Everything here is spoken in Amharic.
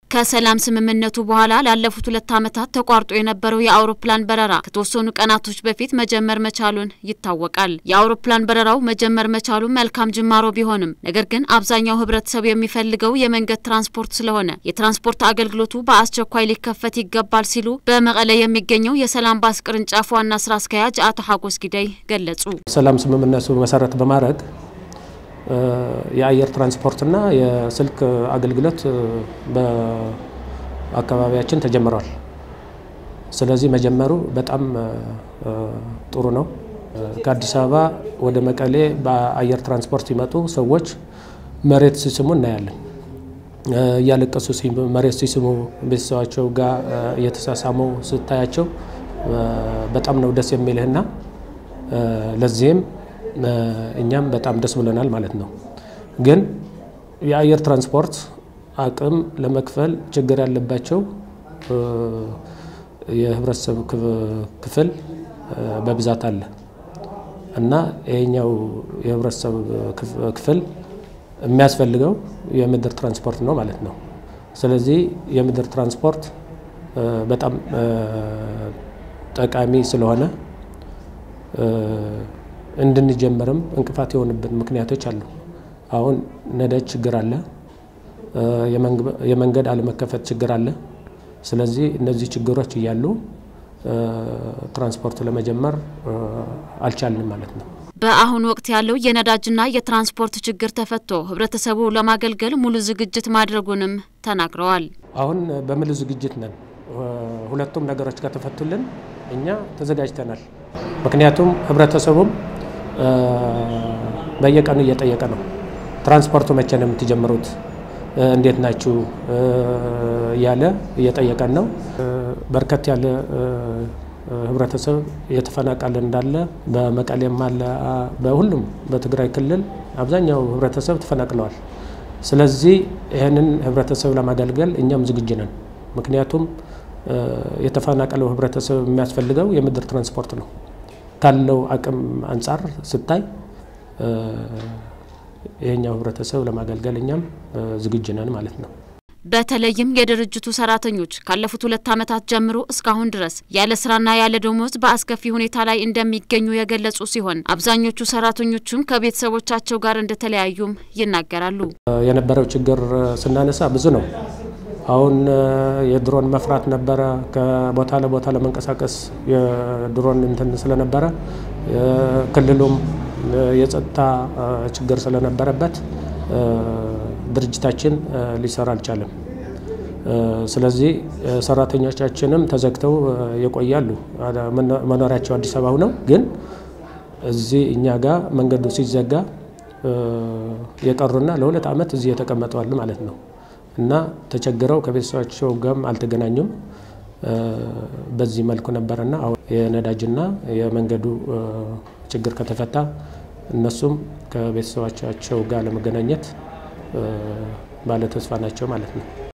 ከሰላም ስምምነቱ በኋላ ላለፉት 2 ዓመታት ተቋርጦ የነበረው የአውሮፕላን በረራ ከተወሰኑ ቀናቶች በፊት መጀመር መቻሉን ይታወቃል። የአውሮፕላን በረራው መጀመር መቻሉ መልካም ጅማሮ ቢሆንም ነገር ግን አብዛኛው ህብረተሰብ የሚፈልገው የመንገድ ትራንስፖርት ስለሆነ የትራንስፖርት አገልግሎቱ በአስቸኳይ ሊከፈት ይገባል ሲሉ በመቀለ የሚገኘው የሰላም ባስ ቅርንጫፍ ዋና ስራ አስኪያጅ አቶ ሐጎስ ጊዳይ ገለጹ። ሰላም ስምምነቱ መሰረት በማድረግ የአየር ትራንስፖርትና የስልክ አገልግሎት በአካባቢያችን ተጀምሯል። ስለዚህ መጀመሩ በጣም ጥሩ ነው። ከአዲስ አበባ ወደ መቀሌ በአየር ትራንስፖርት ይመጡ ሰዎች መሬት ሲስሙ እናያለን። ያለቀሱ መሬት ሲስሙ ቤተሰባቸው ጋር እየተሳሳሙ ስታያቸው በጣም ነው ደስ የሚልህና ለዚህም እኛም በጣም ደስ ብለናል ማለት ነው። ግን የአየር ትራንስፖርት አቅም ለመክፈል ችግር ያለባቸው የህብረተሰብ ክፍል በብዛት አለ እና ይሄኛው የህብረተሰብ ክፍል የሚያስፈልገው የምድር ትራንስፖርት ነው ማለት ነው። ስለዚህ የምድር ትራንስፖርት በጣም ጠቃሚ ስለሆነ እንድንጀምርም እንቅፋት የሆነብን ምክንያቶች አሉ። አሁን ነዳጅ ችግር አለ፣ የመንገድ አለመከፈት ችግር አለ። ስለዚህ እነዚህ ችግሮች እያሉ ትራንስፖርት ለመጀመር አልቻልንም ማለት ነው። በአሁን ወቅት ያለው የነዳጅና የትራንስፖርት ችግር ተፈቶ ህብረተሰቡ ለማገልገል ሙሉ ዝግጅት ማድረጉንም ተናግረዋል። አሁን በሙሉ ዝግጅት ነን። ሁለቱም ነገሮች ከተፈቱልን እኛ ተዘጋጅተናል። ምክንያቱም ህብረተሰቡም በየቀኑ እየጠየቀ ነው። ትራንስፖርቱ መቼ ነው የምትጀምሩት? እንዴት ናችሁ? ያለ እየጠየቀን ነው። በርከት ያለ ህብረተሰብ የተፈናቀለ እንዳለ በመቀሌም አለ፣ በሁሉም በትግራይ ክልል አብዛኛው ህብረተሰብ ተፈናቅለዋል። ስለዚህ ይሄንን ህብረተሰብ ለማገልገል እኛም ዝግጁ ነን። ምክንያቱም የተፈናቀለው ህብረተሰብ የሚያስፈልገው የምድር ትራንስፖርት ነው። ካለው አቅም አንፃር ስታይ ይሄኛው ህብረተሰብ ለማገልገል እኛም ዝግጁ ነን ማለት ነው። በተለይም የድርጅቱ ሰራተኞች ካለፉት 2 ዓመታት ጀምሮ እስካሁን ድረስ ያለ ስራና ያለ ደሞዝ በአስከፊ ሁኔታ ላይ እንደሚገኙ የገለጹ ሲሆን አብዛኞቹ ሰራተኞቹም ከቤተሰቦቻቸው ጋር እንደተለያዩም ይናገራሉ። የነበረው ችግር ስናነሳ ብዙ ነው። አሁን የድሮን መፍራት ነበረ። ከቦታ ለቦታ ለመንቀሳቀስ የድሮን እንትን ስለነበረ ክልሉም የጸጥታ ችግር ስለነበረበት ድርጅታችን ሊሰራ አልቻለም። ስለዚህ ሰራተኞቻችንም ተዘግተው ይቆያሉ። መኖሪያቸው አዲስ አበባ ነው፣ ግን እዚህ እኛ ጋር መንገዱ ሲዘጋ የቀሩና ለ2 ዓመት እዚህ የተቀመጠዋል ማለት ነው እና ተቸግረው ከቤተሰባቸው ጋር አልተገናኙም። በዚህ መልኩ ነበርና አሁን የነዳጅና የመንገዱ ችግር ከተፈታ እነሱም ከቤተሰባቸው ጋር ለመገናኘት ባለ ተስፋ ናቸው ማለት ነው።